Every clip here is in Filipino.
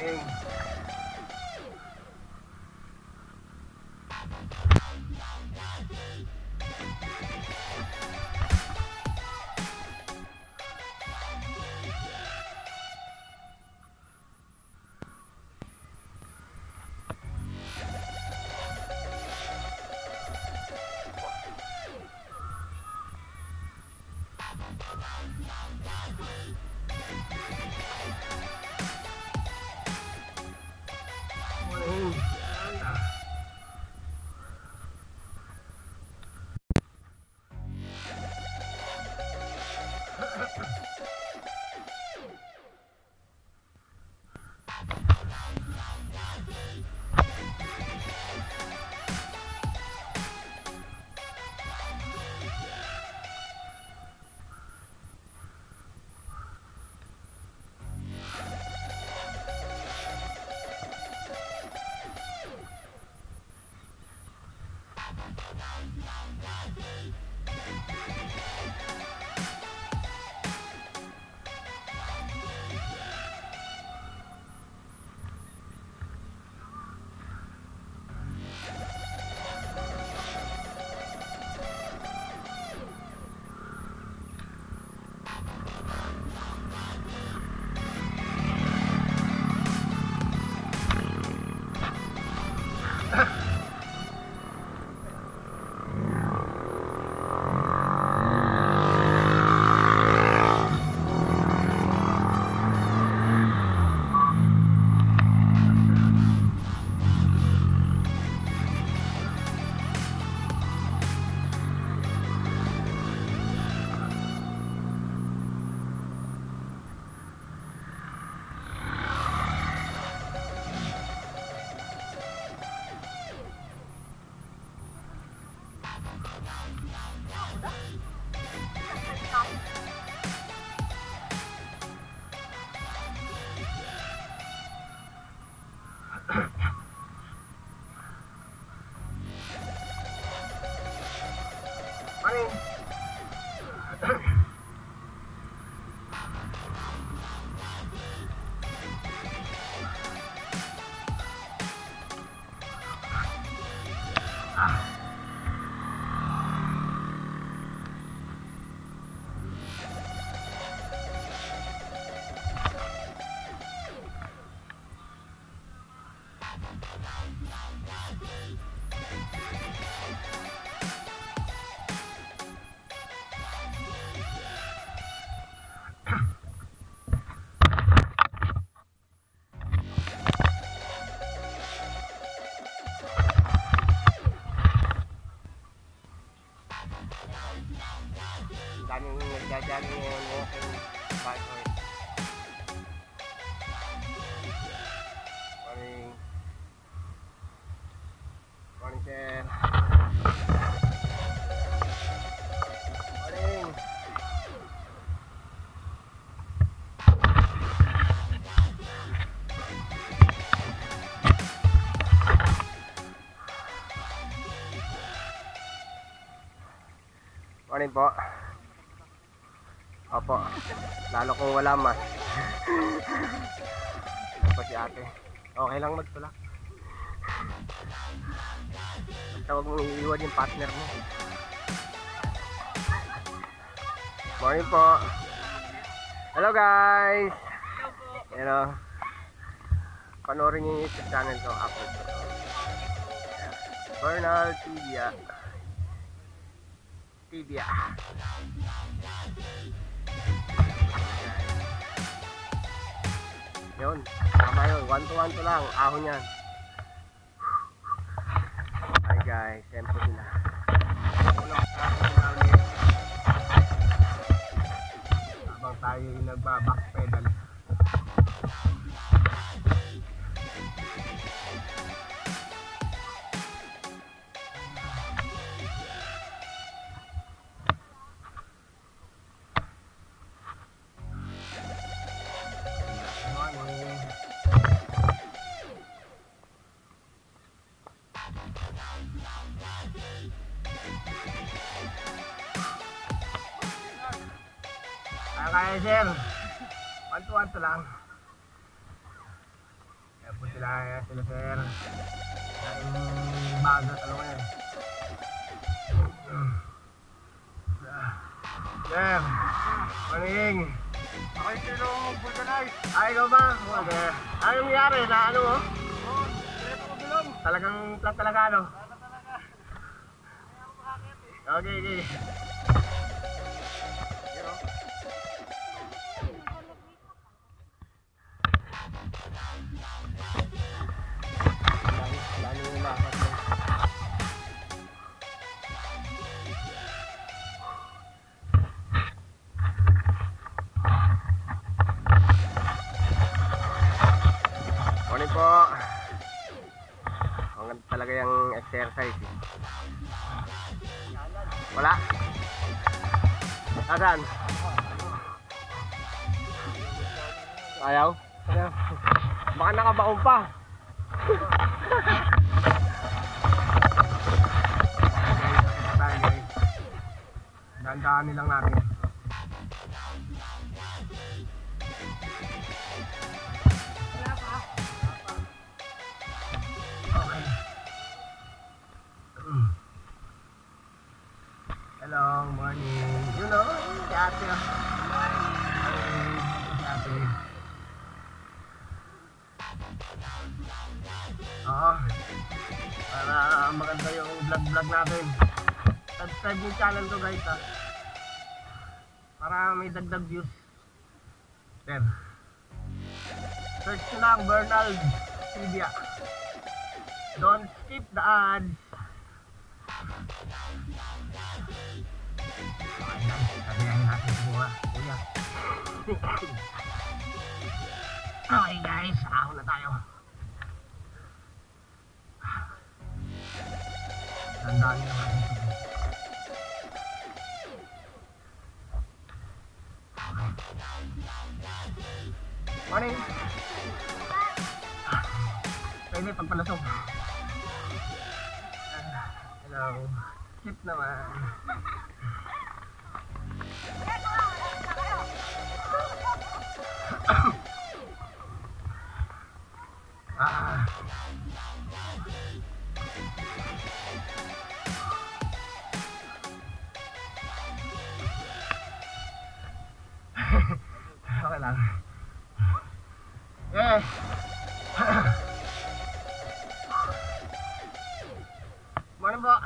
Morning. Daming nagja-jogging ngayon, walking backward. Morning. Morning, sir. Morning. Morning po. Opo, lalo kung wala mas. Opo si ate. Okay lang magtulak. Basta huwag mong iiwan yung partner mo. Morning po. Hello guys. Hello. Panoorin niyo yung YouTube channel ko. Upload ko to. Bernal Tibia. Yun, tama yun, 1 to 1 to lang, ahon yan. Hi guys, tempo sila. Habang tayo yung nagba-backpedal. Kaya sir, 1 to 1 to lang. Tapos sila sir. Yung bagat, ano nga yan. Sir, morning. Ako yung sinong vulcanize. Ay, ikaw ba? Okay. Ano yung nangyari na ano mo? Oo, direto ko bilong. Talagang flat talaga ano? Ano talaga? Kaya ako makakit eh. Okay, okay. Lalo yung lakas mo. Morning po. Ang ganda talaga yung exercise eh. Wala? Asan? Ayaw? Baka nakabaon pa. Dahan-dahanin lang natin. Okay. Hello, morning. You know, si ate. Si ate. Oo. Para maganda yung vlog natin. Subscribe yung channel ko guys ha. Para may dagdag views. Then, search nyo lang Bernald Silvia. Don't skip the ads. Okay guys, sabihin natin siguro. Kuya. Okay guys, ahon na tayo. Tandaan nyo natin ito. Morning! Pwede pagpalusog. Hello. Cute naman. Okay lang. Yeah. Morning po.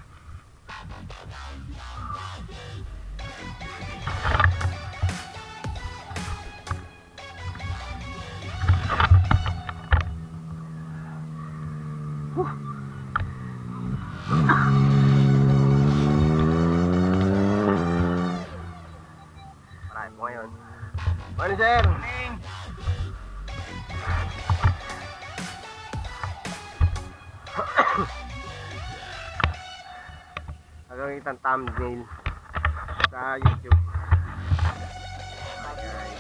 Marami po ngayon. Morning sir. Morning. Hanggang itang thumbnail sa YouTube. Hi guys.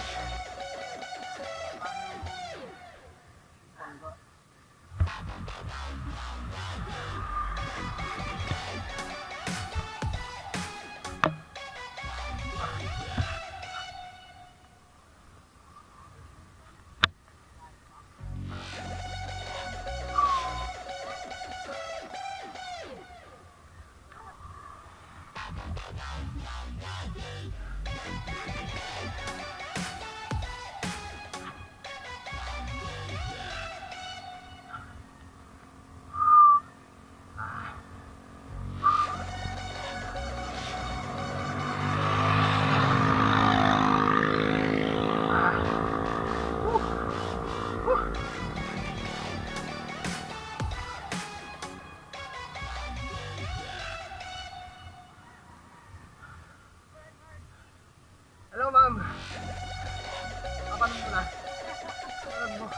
Hello ma'am. Paano mo na? Paano mo?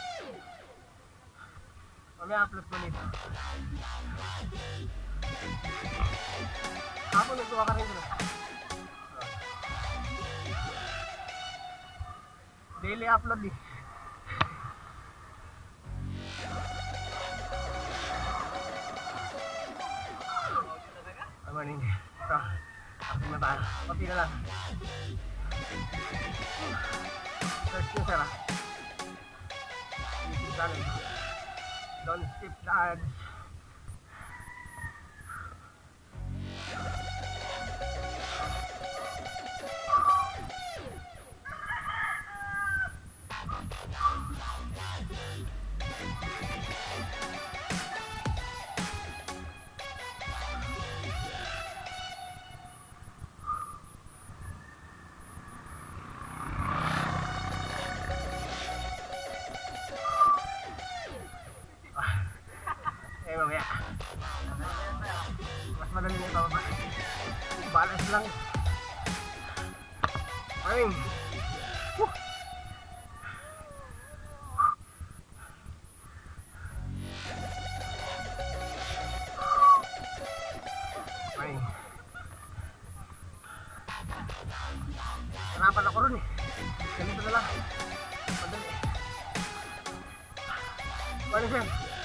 Mami-upload mo nito. Hapon nagtuwa ka rin ko na. Daily upload eh. Morning. Ito. Active na tayo. Pati na lang. Search nyo sir ah. YouTube channel. Don't skip the ads. Mamaya. Mas madali na ipababa. Balance lang. Ayun. Ayun. Harapan ako ron eh. Ganito na lang. Madali. Paano siya?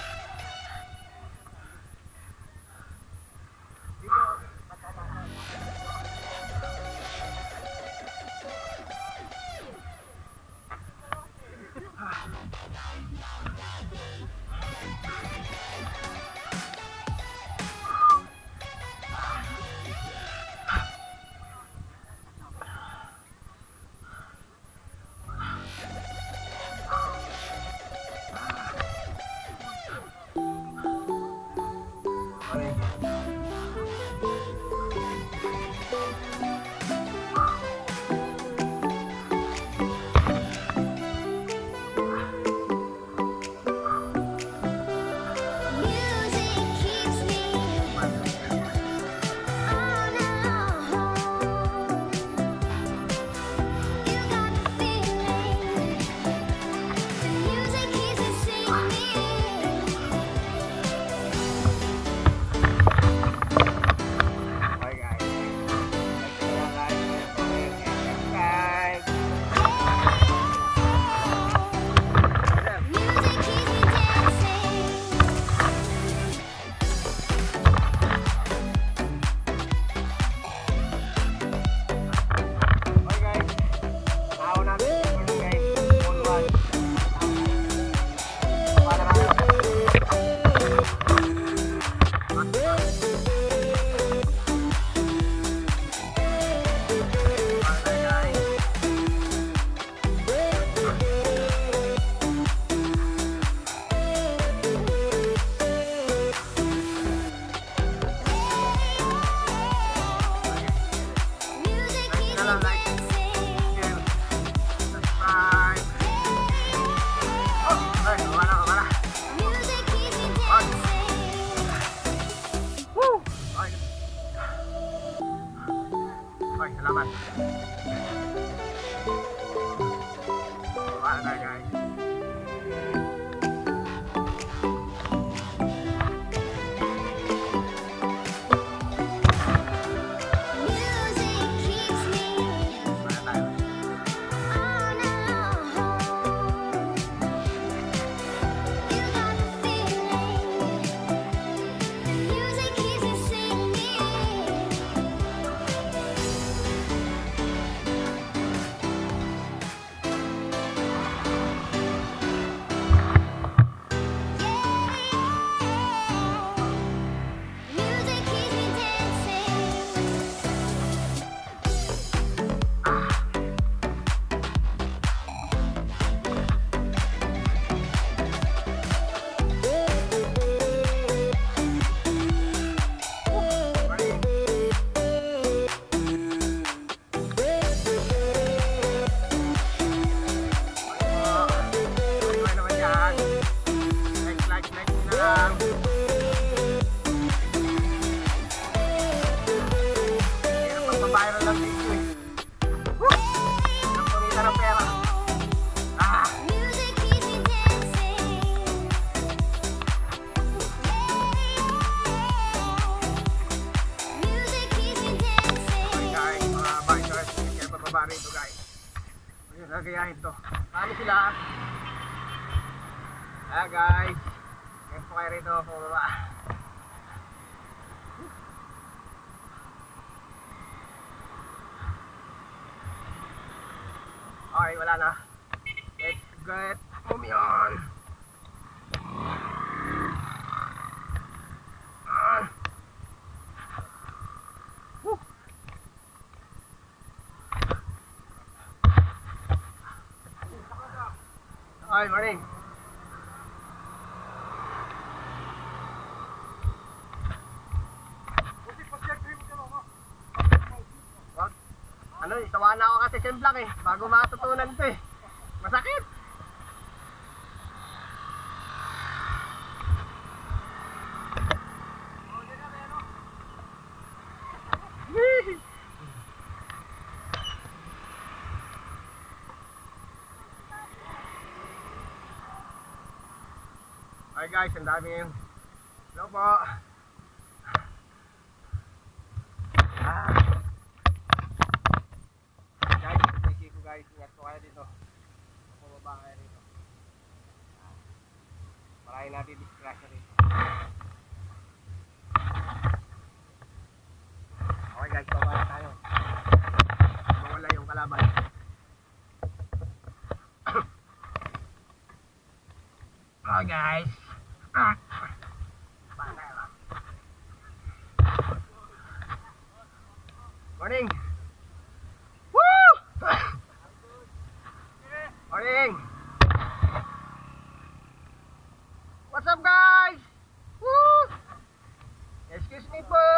Salamat. Bye guys. Rito guys, ayun, nagayahin to. Paano sila? Guys, ngayon po kayo rito pumaba. Okay, wala na. Let's get moving on. Ay, morning. Buti pa-check rin mo mo. Wag. Ano, isawa na ako kasi simplak eh. Bago matutunan to eh. Masakit. Hi guys, ang dami ngayon. Hello po. Guys, busy ko guys. Ingat po kayo dito. Bumaba kayo dito. Maraming natin disgrasya dito. Okay guys, baba na tayo. Mawala yung kalaban. Okay guys. Morning. Woo! Morning. What's up guys? Woo! Excuse me po.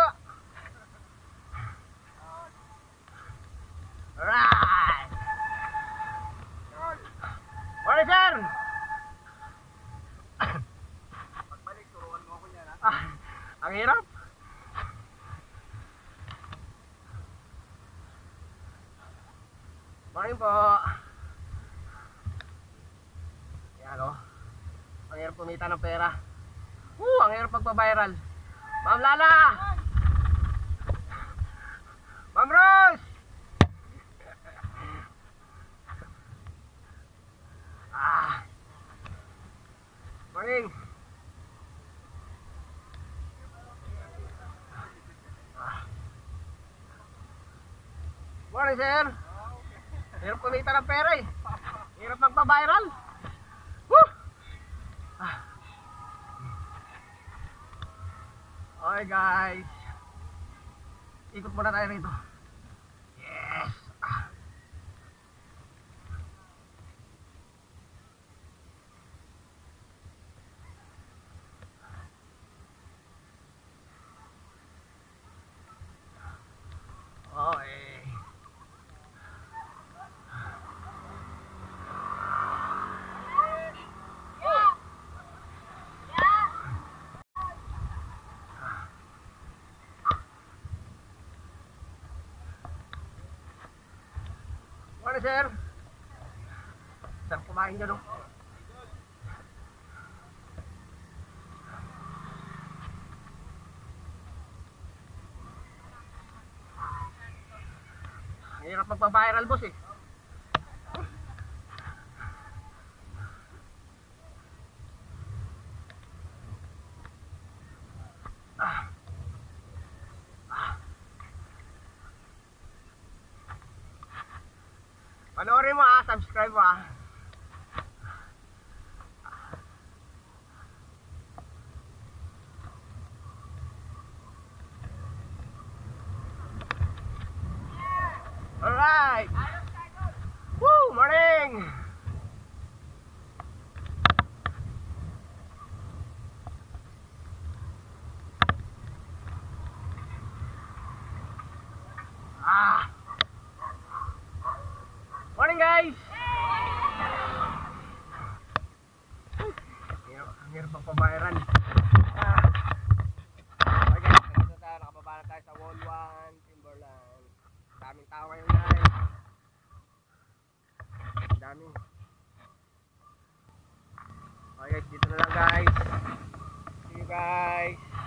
Alright. Morning sir. Pagbalik, turuan mo ako niyan ha. Ang hirap. Morning po. Yan o. Ang hirap kumita ng pera. Ang hirap pagpa-viral. Ma'am Lala! Ma'am Rose! Morning. Morning sir. Hirap kumita ng pera eh. Hirap magpa-viral. Woo! Okay guys. Ikot muna tayo rito. Yes. Okay. Morning sir. Sarap kumain dyan o. Hirap magpa-viral boss eh. Panoorin mo subscribe mo Alright. Woo! Morning! Morning guys! Ang hirap magpa-viral. Okay guys, nandito tayo, nakababa na tayo sa Wall 1, Timberland. Daming tao ngayon guys. Dami. Okay guys, dito na lang guys. See you guys.